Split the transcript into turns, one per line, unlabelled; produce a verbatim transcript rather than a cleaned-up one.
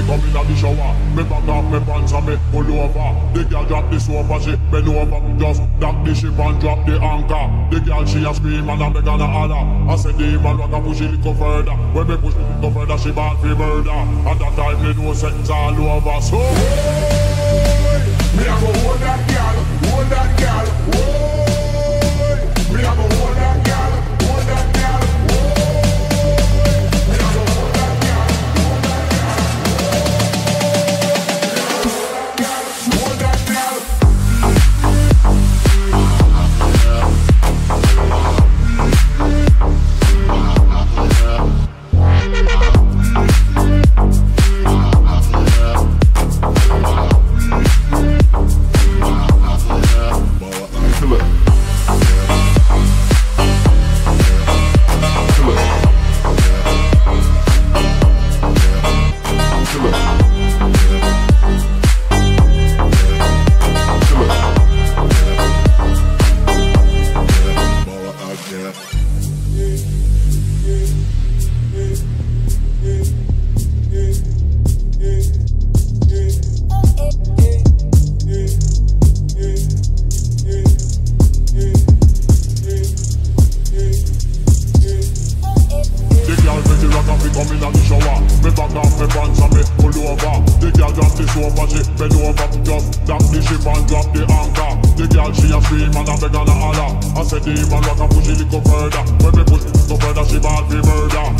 come in the shower. Me back off me pants and me pull over. The girl drop the soap and she bend over. Just dock the ship and drop the anchor. The girl she a scream and a beg and a holler. I said the man want to push it little further. When me push it little further, she bad for murder. At that time me know settings all over. So me a go hold that girl, hold that girl. Me a go hold that girl, hold that girl. Me a go hold that girl, hold that girl. Hold that girl. Demon rock and push it little further. When me push it little further, she bad for murder.